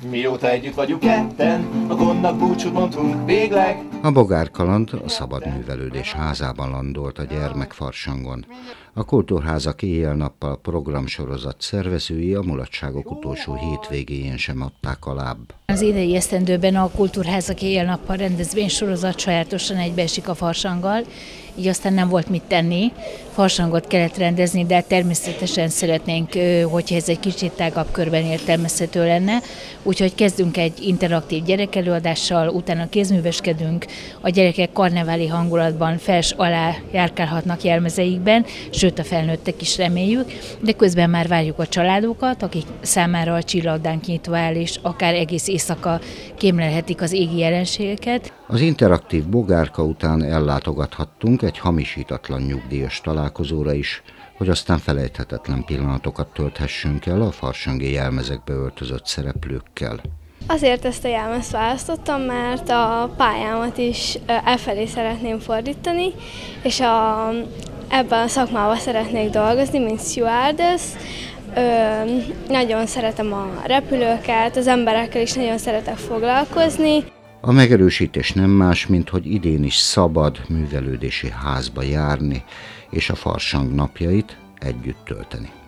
Mióta együtt vagyunk ketten, a gondnak búcsút mondtunk végleg. A bogárkaland a Szabad Művelődés Házában landolt a gyermekfarsangon. A Kultúrházak éjjel-nappal programsorozat szervezői a mulatságok utolsó hétvégéjén sem adták alább. Az idei esztendőben a Kultúrházak éjjel-nappal rendezvénysorozat sajátosan egybeesik a farsanggal, így aztán nem volt mit tenni. Farsangot kellett rendezni, de természetesen szeretnénk, hogyha ez egy kicsit tágabb körben értelmezhető lenne. Úgyhogy kezdünk egy interaktív gyerekelőadással, utána kézműveskedünk, a gyerekek karneváli hangulatban fels alá járkálhatnak jelmezeikben, sőt a felnőttek is reméljük, de közben már várjuk a családokat, akik számára a csillagdánk nyitva áll, és akár egész éjszaka kémlelhetik az égi jelenségeket. Az interaktív bogárka után ellátogathattunk egy hamisítatlan nyugdíjas találkozóra is, hogy aztán felejthetetlen pillanatokat tölthessünk el a farsangi jelmezekbe öltözött szereplőkkel. Azért ezt a jelmezt választottam, mert a pályámat is elfelé szeretném fordítani, és ebben a szakmában szeretnék dolgozni, mint stewardess. Nagyon szeretem a repülőket, az emberekkel is nagyon szeretek foglalkozni. A megerősítés nem más, mint hogy idén is szabad művelődési házba járni, és a farsang napjait együtt tölteni.